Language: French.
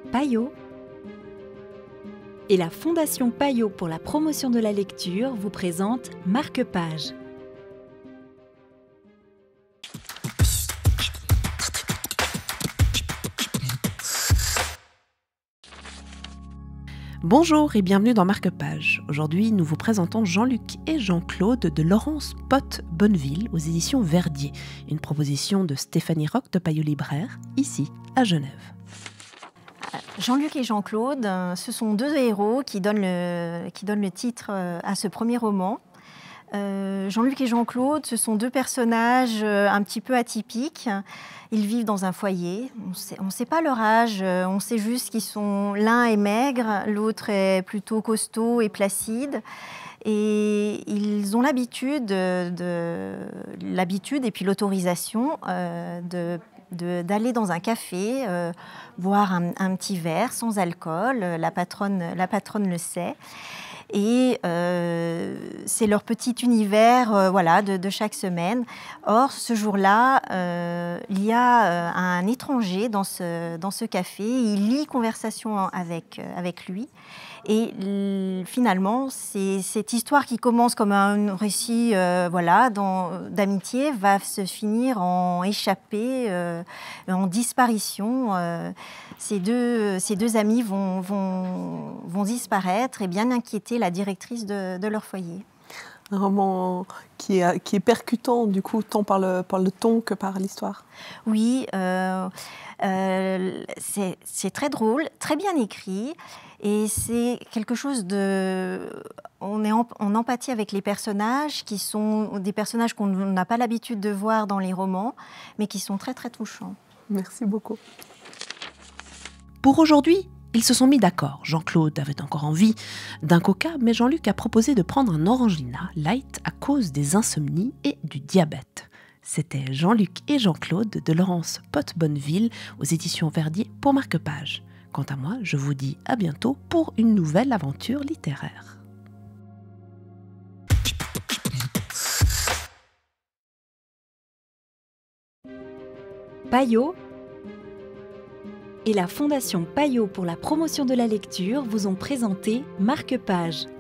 Payot et la Fondation Payot pour la promotion de la lecture vous présente Marque-Page. Bonjour et bienvenue dans Marque-Page. Aujourd'hui, nous vous présentons Jean-Luc et Jean-Claude de Laurence Pot-Bonneville aux éditions Verdier, une proposition de Stéphanie Roch de Payot Libraire, ici à Genève. Jean-Luc et Jean-Claude, ce sont deux héros qui donnent le titre à ce premier roman. Jean-Luc et Jean-Claude, ce sont deux personnages un petit peu atypiques. Ils vivent dans un foyer, on ne sait pas leur âge, on sait juste qu'ils sont... L'un est maigre, l'autre est plutôt costaud et placide. Et ils ont l'habitude et puis l'autorisation d'aller dans un café, boire un petit verre sans alcool. La patronne le sait. Et c'est leur petit univers de chaque semaine. Or, ce jour-là, il y a un étranger dans ce café. Il lie conversation avec lui. Et finalement, cette histoire qui commence comme un récit d'amitié va se finir en échappée, en disparition. Ces deux amis vont disparaître et bien inquiéter la directrice de leur foyer. Un roman qui est percutant, du coup, tant par le ton que par l'histoire. Oui, c'est très drôle, très bien écrit. Et c'est quelque chose de... On est en empathie avec les personnages, qui sont des personnages qu'on n'a pas l'habitude de voir dans les romans, mais qui sont très, très touchants. Merci beaucoup. Pour aujourd'hui, ils se sont mis d'accord. Jean-Claude avait encore envie d'un coca, mais Jean-Luc a proposé de prendre un Orangina light à cause des insomnies et du diabète. C'était Jean-Luc et Jean-Claude de Laurence Pot-Bonneville aux éditions Verdier pour Marque-Page. Quant à moi, je vous dis à bientôt pour une nouvelle aventure littéraire. Payot et la Fondation Payot pour la promotion de la lecture vous ont présenté Marque-Page.